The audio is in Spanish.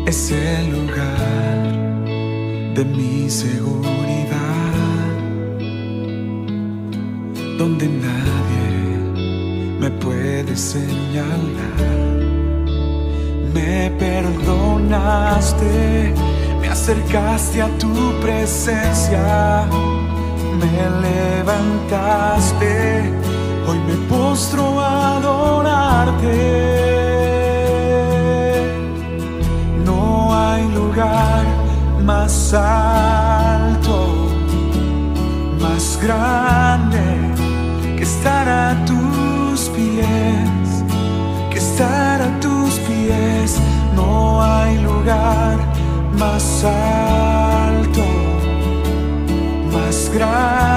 Es el lugar de mi seguridad, donde nadie me puede señalar. Me perdonaste, me acercaste a tu presencia, me levantaste, hoy me postro a adorarte. No hay lugar más alto, más grande que estar a tus pies, que estar a tus pies. No hay lugar más alto, más grande